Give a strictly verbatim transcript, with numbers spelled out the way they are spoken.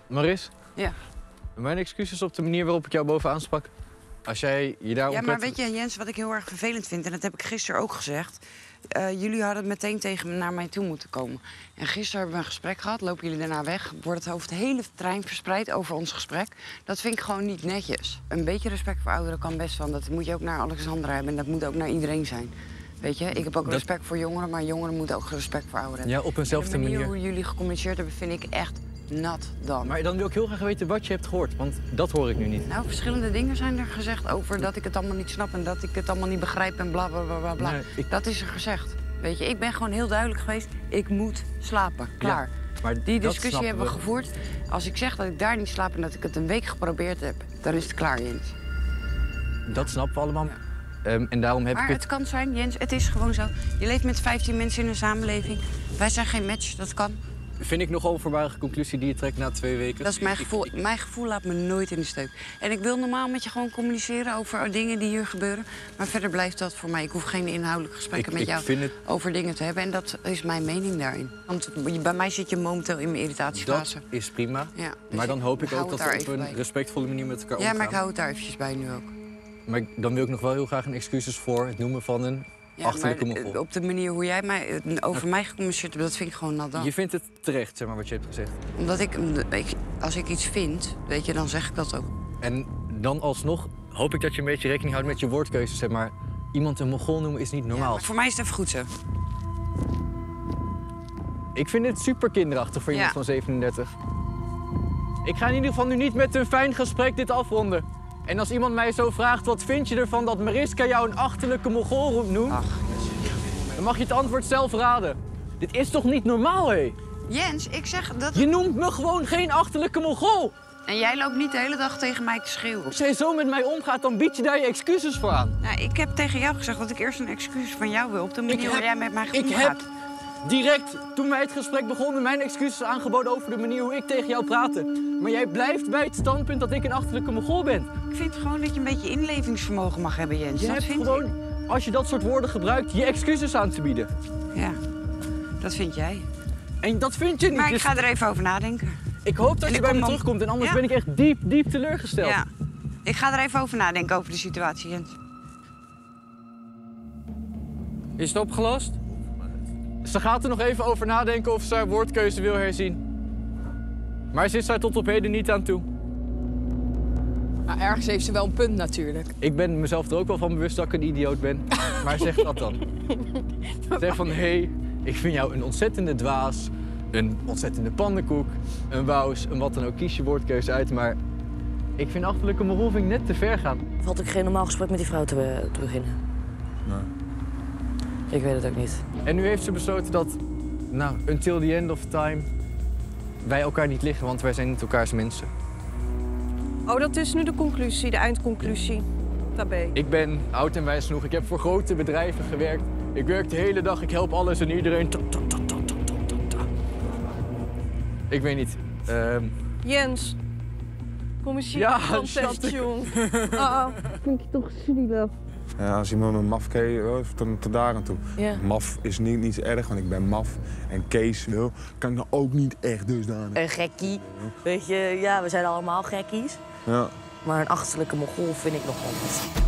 Maris? Ja. Mijn excuses op de manier waarop ik jou bovenaan sprak. Als jij je daar Ja, onprettig... maar weet je, Jens, wat ik heel erg vervelend vind... en dat heb ik gisteren ook gezegd... Uh, jullie hadden meteen tegen me naar mij toe moeten komen. En gisteren hebben we een gesprek gehad. Lopen jullie daarna weg? Wordt het over de hele trein verspreid over ons gesprek? Dat vind ik gewoon niet netjes. Een beetje respect voor ouderen kan best van. Dat moet je ook naar Alexandra hebben en dat moet ook naar iedereen zijn. Weet je, ik heb ook dat... respect voor jongeren... maar jongeren moeten ook respect voor ouderen hebben. Ja, op eenzelfde de manier. manier. Hoe jullie gecommuniceerd hebben, vind ik echt nat dan. Maar dan wil ik heel graag weten wat je hebt gehoord, want dat hoor ik nu niet. Nou, verschillende dingen zijn er gezegd over dat ik het allemaal niet snap... en dat ik het allemaal niet begrijp en bla, bla, bla, bla, bla. Nee, ik... Dat is er gezegd. Weet je, ik ben gewoon heel duidelijk geweest, ik moet slapen, klaar. Ja, maar die discussie hebben we we gevoerd. Als ik zeg dat ik daar niet slaap en dat ik het een week geprobeerd heb... dan is het klaar, Jens. Dat snappen we allemaal. Ja. Um, en daarom heb maar ik het... het kan zijn, Jens, het is gewoon zo. Je leeft met vijftien mensen in een samenleving. Wij zijn geen match, dat kan. Vind ik nogal voorbarige conclusie die je trekt na twee weken. Dat is mijn gevoel. Mijn gevoel laat me nooit in de steek. En ik wil normaal met je gewoon communiceren over dingen die hier gebeuren. Maar verder blijft dat voor mij. Ik hoef geen inhoudelijke gesprekken ik, met ik jou vind het... over dingen te hebben. En dat is mijn mening daarin. Want bij mij zit je momenteel in mijn irritatiefase. Dat is prima. Ja, dus maar dan hoop ik ook dat we op een bij. respectvolle manier met elkaar ja, omgaan. Ja, maar ik hou het daar eventjes bij nu ook. Maar dan wil ik nog wel heel graag een excuses voor het noemen van een ja, achterlijke mogol. Op de manier hoe jij mij, over ja. mij gecommuniceerd hebt, dat vind ik gewoon nat dan. Je vindt het terecht, zeg maar, wat je hebt gezegd? Omdat ik, als ik iets vind, weet je, dan zeg ik dat ook. En dan alsnog hoop ik dat je een beetje rekening houdt met je woordkeuzes, zeg maar. Iemand een mogol noemen is niet normaal. Ja, voor mij is het even goed zo. Ik vind het super kinderachtig voor iemand ja. van zevenendertig. Ik ga in ieder geval nu niet met een fijn gesprek dit afronden. En als iemand mij zo vraagt, wat vind je ervan dat Mariska jou een achterlijke mogol noemt? Ach, dan mag je het antwoord zelf raden. Dit is toch niet normaal, hé? Jens, ik zeg dat... Je noemt me gewoon geen achterlijke mogol. En jij loopt niet de hele dag tegen mij te schreeuwen. Als jij zo met mij omgaat, dan bied je daar je excuses voor aan. Nou, ik heb tegen jou gezegd dat ik eerst een excuus van jou wil op de manier hoe jij met mij omgaat. Ik heb direct, toen wij het gesprek begonnen, mijn excuses aangeboden over de manier hoe ik tegen jou praatte. Maar jij blijft bij het standpunt dat ik een achterlijke mogol ben. Ik vind gewoon dat je een beetje inlevingsvermogen mag hebben, Jens. Je dat hebt vind gewoon, ik. Als je dat soort woorden gebruikt, je excuses aan te bieden. Ja, dat vind jij. En dat vind je niet. Maar ik dus... ga er even over nadenken. Ik hoop dat en je bij me dan... terugkomt en anders ja. ben ik echt diep, diep teleurgesteld. Ja, ik ga er even over nadenken over de situatie, Jens. Is het opgelost? Ze gaat er nog even over nadenken of ze haar woordkeuze wil herzien. Maar ze is daar tot op heden niet aan toe. Maar ergens heeft ze wel een punt natuurlijk. Ik ben mezelf er ook wel van bewust dat ik een idioot ben. Maar zeg dat dan. Zeg van, hé, hey, ik vind jou een ontzettende dwaas, een ontzettende pannenkoek, een wous, een wat dan ook. Kies je woordkeuze uit, maar ik vind achterlijke mogol vind ik net te ver gaan. Had ik geen normaal gesprek met die vrouw te, te beginnen? Nee. Ik weet het ook niet. En nu heeft ze besloten dat, nou, until the end of time, wij elkaar niet liggen, want wij zijn niet elkaars mensen. Oh, dat is nu de conclusie, de eindconclusie. Tabé. Ik ben oud en wijs genoeg. Ik heb voor grote bedrijven gewerkt. Ik werk de hele dag. Ik help alles en iedereen. Ta, ta, ta, ta, ta, ta, ta. Ik weet niet. Uh... Jens. Kom eens hier. Ja, jong. Oh, vind je toch zielig. Ja, als iemand me maf kees, tot, tot daar aan toe. Ja. Maf is niet, niet zo erg, want ik ben maf. En Kees wil, kan ik nou ook niet echt dusdanig. Een gekkie. Weet je, ja, we zijn allemaal gekkies. Ja. Maar een achterlijke mogol vind ik nog wel wat.